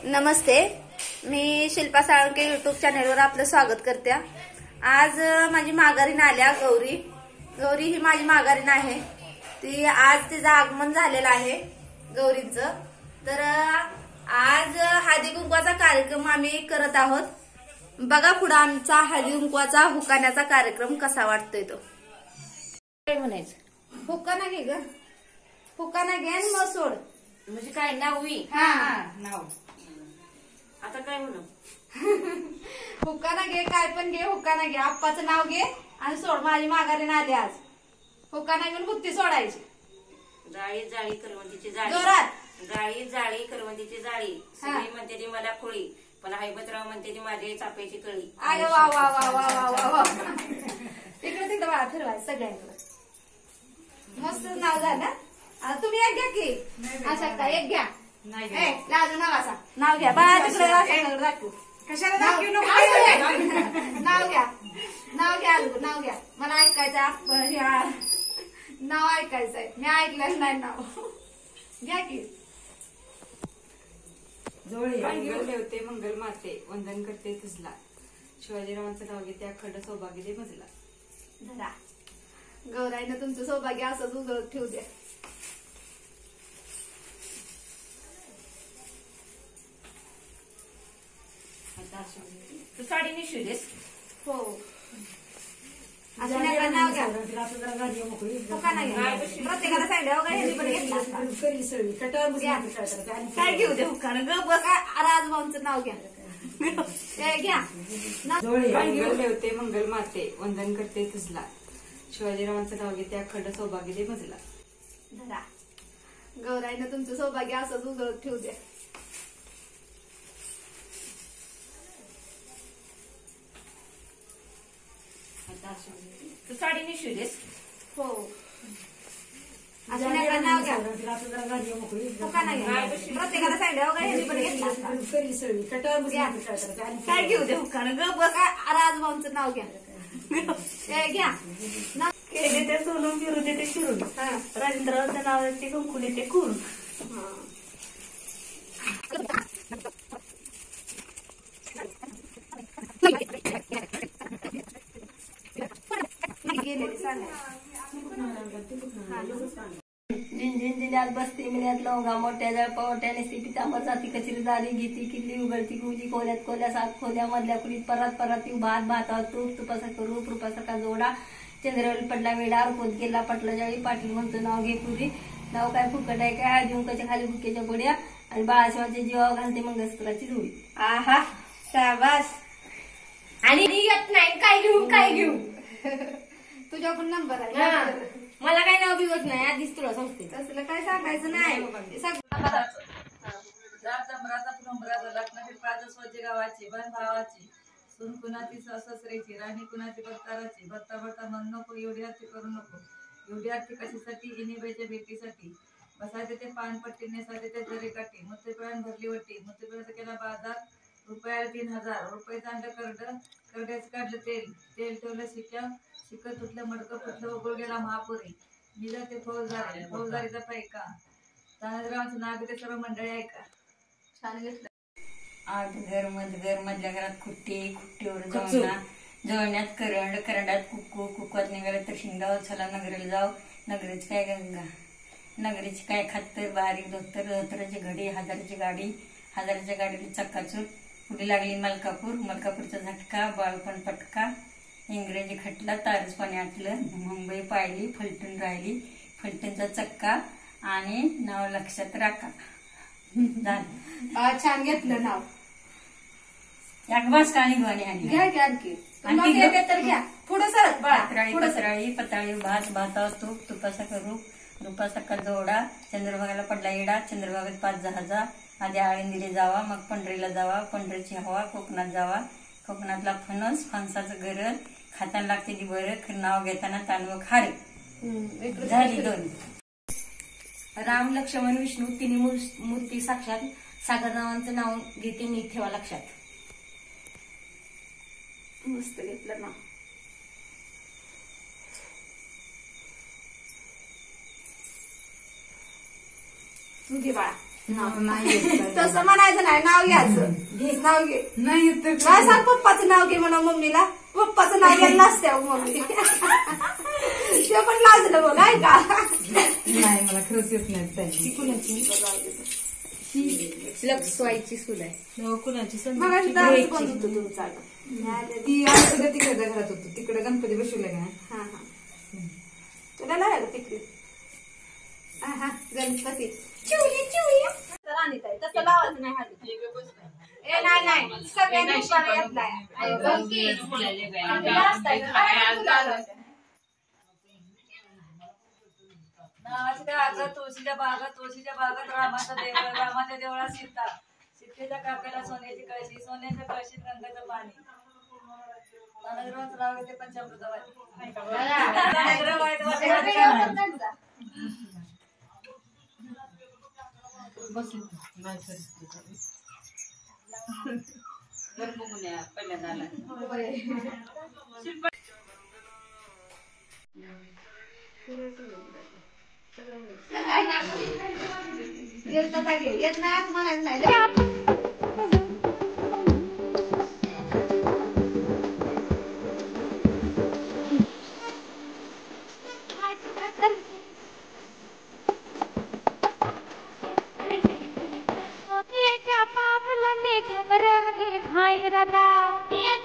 नमस्ते, मी शिल्पा साळुंके युट्यूब चॅनलवर आपलं स्वागत करते। आज माझी माघारीन आल्या गौरी। गौरी ही माझी माघारीन आहे। ती आज तिचं आगमन झालेलं आहे गौरीचं। तर आज हळदी कुंकवाचा कार्यक्रम आम्ही करत आहोत। बघा पुढे आमचा हळदी कुंकवाचा हुकाण्याचा कार्यक्रम कसा वाटतोय तो। काय म्हणायचं? हुकाना घे ग, हुकाना घे आणि मग सोड। म्हणजे काय नावी? हा नाव। आता काय म्हणू? हुकाना घे, काय पण घे, हुकाना घे, आप्पाचं नाव घे आणि सोड। माझी माघारीन आली आज। हुकाना घेऊन बुत्ती सोडायची। जाळी जाळी करवंदीची जाळी, जोरात जाळी जाळी करवंदीची जाळी। सगळी म्हणते ती मला खोळी, पण हैबतराव म्हणते ती माझी चाप्याची कळी। अरे वा वा वा वा वा वा वा। इकडे तिकडे बाळा फिरवायचं सगळ्यांकडे। मस्त नाव झालं। तुम्ही एक घ्या की, अशा का एक घ्या। लाजू नका, नाव घ्या बाळा। तिकडे दाखवू कशाला दाखवू नको। नाव घ्या, नाव घ्या, नाव घ्या। मला ऐकायचं, नाव ऐकायचंय। मी ऐकलंच नाही नाव। घ्या की। जोळे मंगल ठेवते मंगल माते, वंदन करते तुझला। शिवाजीरावांचं नाव घेते अखंड सौभाग्य दे मजला। धरा, गौराईनं तुमचं सौभाग्य असंच उजळत ठेवू द्या। तू साडी नेसू देस? हो, असं नका नाव घ्या। हुकाना घ्या। प्रत्येकाला सांगा हो का, ह्यांनी पण घेतला असता। काय घेऊ दे हुकाना ग, बस। राजभाऊंचं नाव घ्या। ते घ्या। जोळे मंगल ठेवते मंगल माते, वंदन करते तुझला। शिवाजीरावांचं नाव घेते अखंड सौभाग्य दे मजला। धरा, गौराईनं तुमचं सौभाग्य असंच उजळत ठेवू द्या। तू साडी नेसू देस? हो, असं नका नाव घ्या। हुकाना घ्या। प्रत्येकाला सांगा हो का, ह्यांनी पण घेतला असता। काय घेऊ दे हुकाना ग, बस। राजभाऊंचं नाव घ्या। ते घ्या। केले ते सोलून, फिरू दे ते शिरून, राजेंद्राचं नाव ते कुंकुले ते करून। झिंझिन जिल्ह्यात बसते मिळ्यात लवंगा मोठ्या जळपावट्या नेसती पितांबर जाती कचरी दारी घेती किल्ली उघडती गुजी कोल्यात कोल्या सात खोल्या मधल्या कुडीत परात पराती भात भातावर तूप तुपासारखं रूप रूपासारखा जोडा चंद्रावली पडला वेडा पोत गेला पटला जाळी पाटील म्हणतो नाव घे पुरी नाव काय फुकट आहे काय हळदी कुंकाच्या खाली बुक्याच्या गोड्या आणि बाळाशिवाच्या जीवावर घालते मंगळसूत्राची जोडी। आहा, शाबास। आणि येत नाही काय घेऊ काय घेऊ? तुझ्या पण नंबर आहे। मला काय नाव बिवत नाही, आधीच तुला सांगते। तसलं काय सांगायचं नाही। लग्नाचे पाच स्वच्छ गावाची बन भावाची सून कुणाची सासरेची राणी कुणाची बत्ताराची बत्ता बत्ता मन नको एवढी आरती करू नको एवढी आरती कशासाठी इनिबाईच्या भेटीसाठी बसायचे ते पानपट्टी नेसायचे ते जरी काठी मुत्तेपिळ्यान भरली वट्टी मुत्तेपिळ्याचा केला बाजार रुपयाला 3000 रुपये चांगलं करड्याचं काढलं तेल ठेवलं शिकत तुटलं मडकं फुटलं उघड गेला महापुरी मी जाते फौजदारीचा पैका तानाजीरावांचं नाव ते सर्व मंडळी ऐका। छान घेतलं। आठ घर मधल्या घरात खुट्टीवर जळण्यात करंडात कुक्कात निघालं तर शिंगाव चला नगरीला जाऊ नगरीची काय गंगा नगरीची काय खातर बारीक धोतराची घडी हजाराची गाडीला चक्काचूर पुढे लागली मलकापूरचा झटका बाळपण पटका इंग्रजी खटला तारच पाणी आटलं मुंबई पाहिली फलटून राहिली फलटूनचा चक्का आणि नाव लक्षात राखा। झालं। छान घेतलं नाव। बस काणी गोणी आणि घ्या घ्या तर घ्या। पुढे सरक पत्राळी भात भातावर तूप तुपासारखं रूपासारखा जोडा चंद्रभागाला पडला येडा चंद्रभागात 5 जहाजा आधी आळंदीला जावा मग पंढरीला जावा पंढरीची हवा कोकणात जावा कोकणातला फणस फणसाचं गरज खाताना लागते ती बरं नाव घेताना तांदूळ खारे। झाली 2। राम लक्ष्मण विष्णू तिन्ही मूर्ती साक्षात सागररावांचं नाव घेते नीट ठेवा लक्षात। मस्त घेतलं नाव। तू घे बाळा। तसं म्हणायचं नाही, नाव घ्यायचं. नाव घे. नाही सांग पप्पाचं नाव घे म्हणा मम्मीला. पप्पाचं नाव घ्यायला असते मम्मी. ते पण लाजलं बघ, आहे का? नाही मला खरंच येत नाही. लक्ष्वाईची सून आहे. कुणाची मग दारू बंद होतो तुमचा. ती आज तिकडे घरात होतो, तिकडे गणपती बसवले का. हा हा, तुला लागलं तिकडे. हा हा, गणपती चिवली चिवली. राणीत आहे तसं लावायचं नाही. हल्ली ए नाही नाही, सगळ्यांनी उपारा येत नाही. तुळशीच्या बागात रामाच्या देवळात सीतेच्या काकाला सोन्याची कळशी, सोन्याच्या कळशीत गंगाचं पाणी. नाव घेते पंचामृतवादी. येत नाही म्हणायचं नाही. पावलाने घबरा गे घाय रदा